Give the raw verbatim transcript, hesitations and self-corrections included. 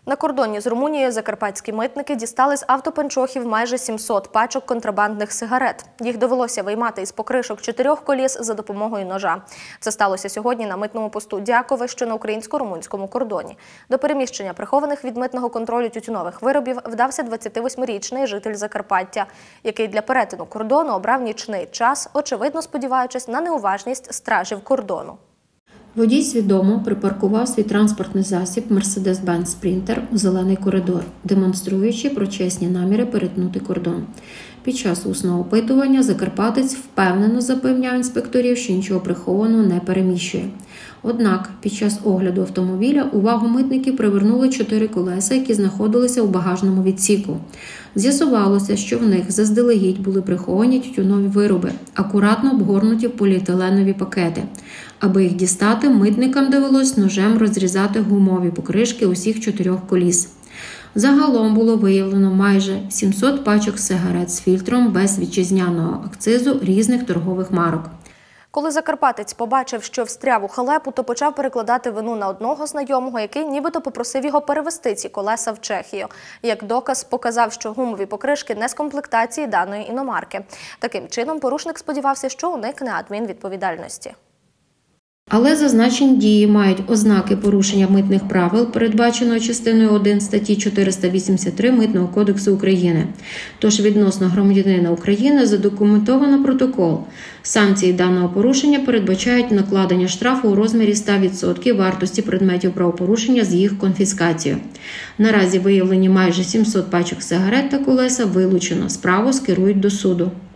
На кордоні з Румунією закарпатські митники дістали з автопанчохів майже сімсот пачок контрабандних сигарет. Їх довелося виймати із покришок чотирьох коліс за допомогою ножа. Це сталося сьогодні на митному посту Дякове, що на українсько-румунському кордоні. До переміщення прихованих від митного контролю тютюнових виробів вдався двадцятивосьмирічний житель Закарпаття, який для перетину кордону обрав нічний час, очевидно сподіваючись на неуважність стражів кордону. Водій свідомо припаркував свій транспортний засіб Мерседес-Бенц Спрінтер у зелений коридор, демонструючи про чесні наміри перетнути кордон. Під час усного опитування закарпатець впевнено запевняв інспекторів, що нічого прихованого не переміщує. Однак під час огляду автомобіля увагу митників привернули чотири колеса, які знаходилися у багажному відсіку. З'ясувалося, що в них заздалегідь були приховані тютюнові вироби, акуратно обгорнуті в поліетиленові пакети. Аби їх дістати, митникам довелось ножем розрізати гумові покришки усіх чотирьох коліс. Загалом було виявлено майже сімсот пачок сигарет з фільтром без вітчизняного акцизу різних торгових марок. Коли закарпатець побачив, що встряв у халепу, то почав перекладати вину на одного знайомого, який нібито попросив його перевезти ці колеса в Чехію. Як доказ показав, що гумові покришки не з комплектації даної іномарки. Таким чином порушник сподівався, що уникне адмінвідповідальності. Але зазначені дії мають ознаки порушення митних правил, передбаченого частиною один статті чотириста вісімдесят три Митного кодексу України. Тож відносно громадянина України задокументовано протокол. Санкції даного порушення передбачають накладення штрафу у розмірі ста відсотків вартості предметів правопорушення з їх конфіскацією. Наразі виявлені майже сімсот пачок сигарет та колеса вилучено. Справу скерують до суду.